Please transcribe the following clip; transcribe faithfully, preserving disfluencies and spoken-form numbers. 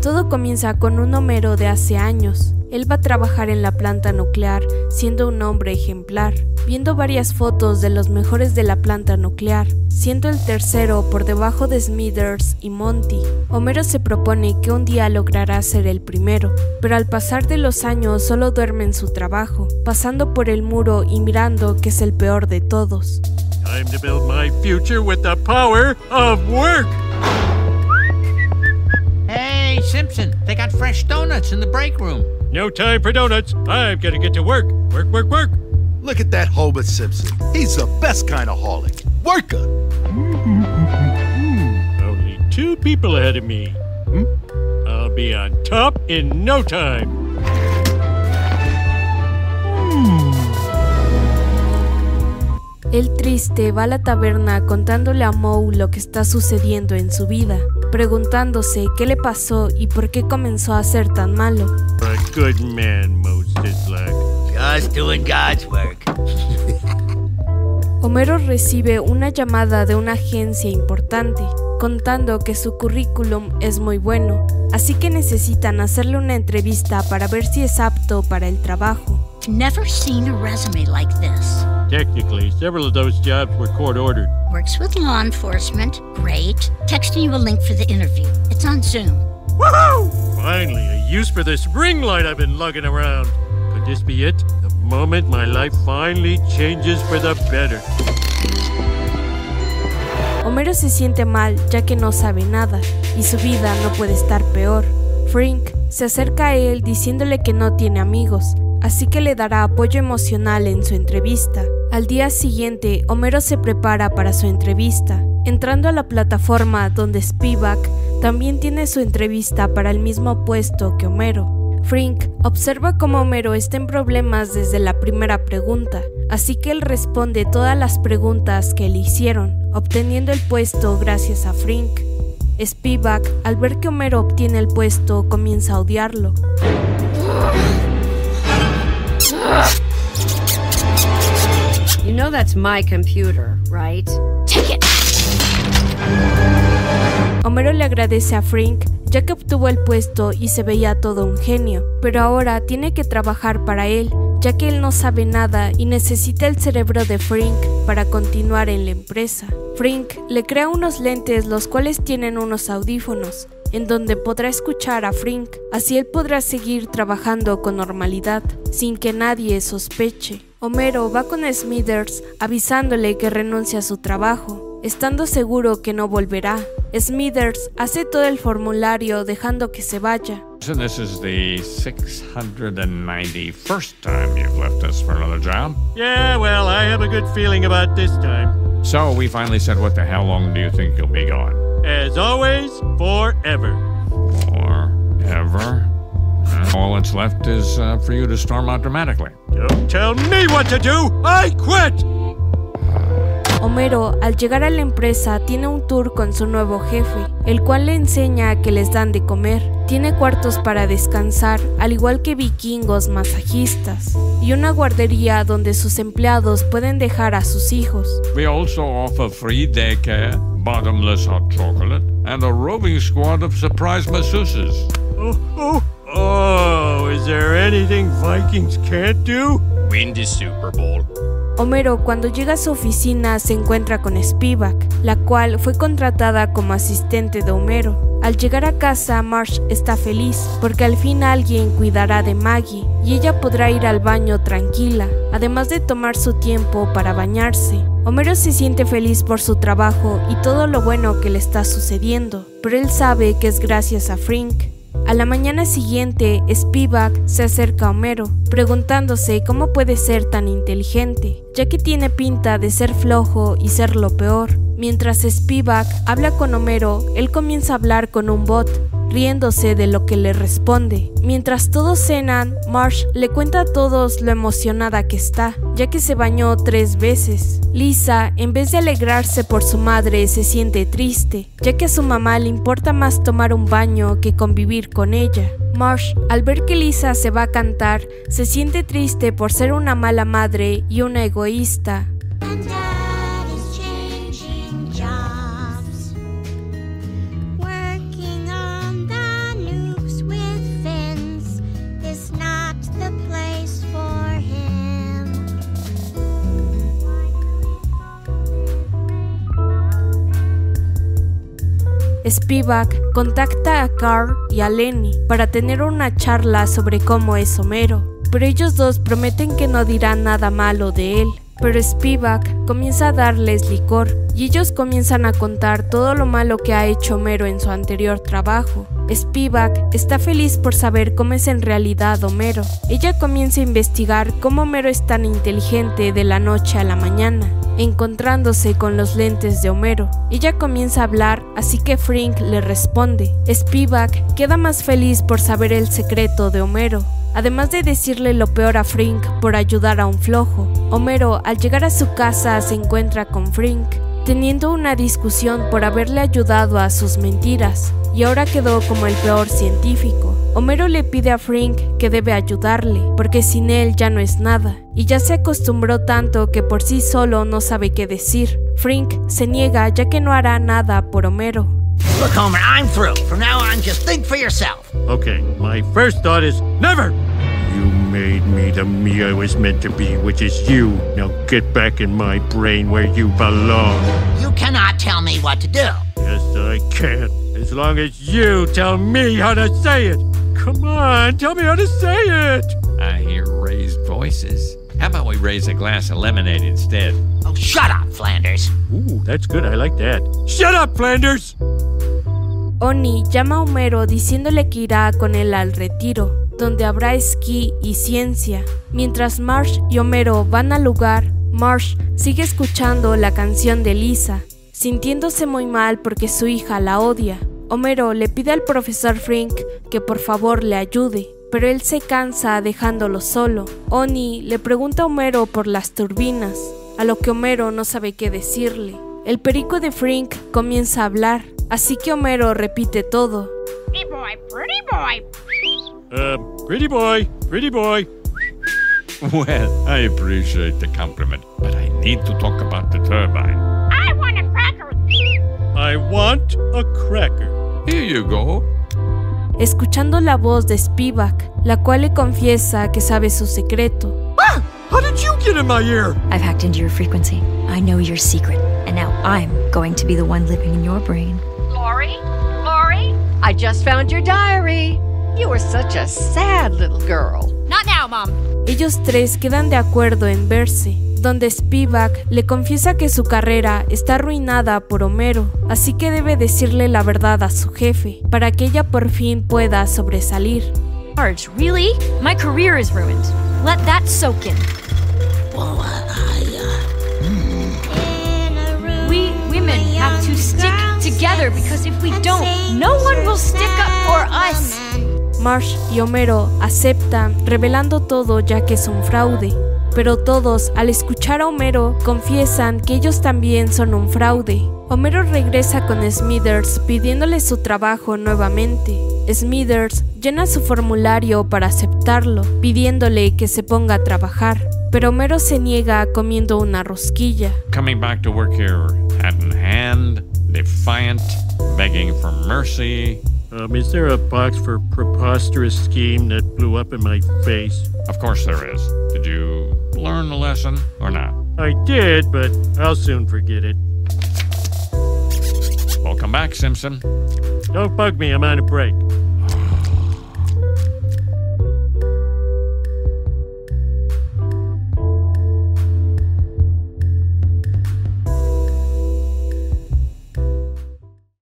Todo comienza con un Homero de hace años. Él va a trabajar en la planta nuclear, siendo un hombre ejemplar, viendo varias fotos de los mejores de la planta nuclear, siendo el tercero por debajo de Smithers y Monty. Homero se propone que un día logrará ser el primero, pero al pasar de los años solo duerme en su trabajo, pasando por el muro y mirando que es el peor de todos. Time to build my future with the power of work! Hey, Simpson, they got fresh donuts in the break room. No time for donuts. I've got to get to work. Work, work, work. Look at that Homer Simpson. He's the best kind of holic. Worker. Only two people ahead of me. Hmm? I'll be on top in no time. El triste va a la taberna contándole a Moe lo que está sucediendo en su vida, preguntándose qué le pasó y por qué comenzó a ser tan malo. A good man, Moe Szyslak. Just doing God's work. Homero recibe una llamada de una agencia importante, contando que su currículum es muy bueno, así que necesitan hacerle una entrevista para ver si es apto para el trabajo. Never seen a resume like this. Technically, several of those jobs were court-ordered. Works with law enforcement. Great. Texting you a link for the interview. It's on Zoom. Woohoo! Finally, a use for this ring light I've been lugging around. Could this be it? The moment my life finally changes for the better. Homero se siente mal ya que no sabe nada, y su vida no puede estar peor. Frink se acerca a él diciéndole que no tiene amigos, así que le dará apoyo emocional en su entrevista. Al día siguiente, Homero se prepara para su entrevista, entrando a la plataforma donde Spivak también tiene su entrevista para el mismo puesto que Homero. Frink observa cómo Homero está en problemas desde la primera pregunta, así que él responde todas las preguntas que le hicieron, obteniendo el puesto gracias a Frink. Spivak, al ver que Homero obtiene el puesto, comienza a odiarlo. You know that's my computer, right? Take it! Homero le agradece a Frink ya que obtuvo el puesto y se veía todo un genio, pero ahora tiene que trabajar para él, ya que él no sabe nada y necesita el cerebro de Frink para continuar en la empresa. Frink le crea unos lentes los cuales tienen unos audífonos, en donde podrá escuchar a Frink, así él podrá seguir trabajando con normalidad, sin que nadie sospeche. Homero va con Smithers avisándole que renuncia a su trabajo, estando seguro que no volverá. Smithers hace todo el formulario dejando que se vaya. So this is the six hundred ninety-first time you've left us for another job? Yeah, well, I have a good feeling about this time. So we finally said, what the how long do you think you'll be gone? As always, forever. Forever? Uh, all that's left is uh, for you to storm out dramatically. Don't tell me what to do! I quit! Homero, al llegar a la empresa, tiene un tour con su nuevo jefe, el cual le enseña que les dan de comer. Tiene cuartos para descansar, al igual que vikingos masajistas, y una guardería donde sus empleados pueden dejar a sus hijos. We also offer free daycare, bottomless hot chocolate, and a roving squad of surprise masseuses. Oh, oh, oh, is there anything Vikings can't do? Win the Super Bowl. Homero, cuando llega a su oficina, se encuentra con Spivak, la cual fue contratada como asistente de Homero. Al llegar a casa, Marge está feliz, porque al fin alguien cuidará de Maggie, y ella podrá ir al baño tranquila, además de tomar su tiempo para bañarse. Homero se siente feliz por su trabajo y todo lo bueno que le está sucediendo, pero él sabe que es gracias a Frink. A la mañana siguiente, Spivak se acerca a Homero, preguntándose cómo puede ser tan inteligente, ya que tiene pinta de ser flojo y ser lo peor. Mientras Spivak habla con Homero, él comienza a hablar con un bot, riéndose de lo que le responde. Mientras todos cenan, Marge le cuenta a todos lo emocionada que está, ya que se bañó tres veces. Lisa, en vez de alegrarse por su madre, se siente triste, ya que a su mamá le importa más tomar un baño que convivir con ella. Marge, al ver que Lisa se va a cantar, se siente triste por ser una mala madre y una egoísta. Spivak contacta a Carl y a Lenny para tener una charla sobre cómo es Homero, pero ellos dos prometen que no dirán nada malo de él. Pero Spivak comienza a darles licor y ellos comienzan a contar todo lo malo que ha hecho Homero en su anterior trabajo. Spivak está feliz por saber cómo es en realidad Homero. Ella comienza a investigar cómo Homero es tan inteligente de la noche a la mañana, encontrándose con los lentes de Homero. Ella comienza a hablar, así que Frink le responde. Spivak queda más feliz por saber el secreto de Homero, además de decirle lo peor a Frink por ayudar a un flojo. Homero, al llegar a su casa, se encuentra con Frink, teniendo una discusión por haberle ayudado a sus mentiras, y ahora quedó como el peor científico. Homero le pide a Frink que debe ayudarle, porque sin él ya no es nada, y ya se acostumbró tanto que por sí solo no sabe qué decir. Frink se niega ya que no hará nada por Homero. Look, Homer, I'm through. From now on, just think for yourself. Okay, my first thought is never! You made me the me I was meant to be, which is you. Now get back in my brain where you belong. You cannot tell me what to do. Yes, I can. As long as you tell me how to say it. Come on, tell me how to say it. I hear raised voices. How about we raise a glass of lemonade instead? Oh, shut up, Flanders. Ooh, that's good. I like that. Shut up, Flanders! Oni llama a Homero diciéndole que irá con él al retiro, donde habrá esquí y ciencia. Mientras Marge y Homero van al lugar, Marge sigue escuchando la canción de Lisa, sintiéndose muy mal porque su hija la odia. Homero le pide al profesor Frink que por favor le ayude, pero él se cansa dejándolo solo. Oni le pregunta a Homero por las turbinas, a lo que Homero no sabe qué decirle. El perico de Frink comienza a hablar, así que Homero repite todo. Pretty boy, pretty boy. Uh, pretty boy, pretty boy. Well, I appreciate the compliment, but I need to talk about the turbine. I want a cracker. I want a cracker. Here you go. Escuchando la voz de Spivak, la cual le confiesa que sabe su secreto. Ah! How did you get in my ear? I've hacked into your frequency. I know your secret, and now I'm going to be the one living in your brain. Lori? Lori? I just found your diary. You were such a sad little girl. Not now, Mom. Ellos tres quedan de acuerdo en verse, donde Spivak le confiesa que su carrera está arruinada por Homero, así que debe decirle la verdad a su jefe, para que ella por fin pueda sobresalir. Marge, really? My career is ruined. Let that soak in. Well, I, uh... Mm. We women have to stick together because if we don't, no one will stick up for us. Marge y Homero aceptan, revelando todo ya que es un fraude. Pero todos, al escuchar a Homero, confiesan que ellos también son un fraude. Homero regresa con Smithers pidiéndole su trabajo nuevamente. Smithers llena su formulario para aceptarlo, pidiéndole que se ponga a trabajar. Pero Homero se niega comiendo una rosquilla. Coming back to work here, hat in hand, defiant, begging for mercy. Um, is there a box for preposterous scheme that blew up in my face? Of course there is. Did you learn the lesson or not? I did, but I'll soon forget it. Welcome back, Simpson. Don't bug me, I'm on a break.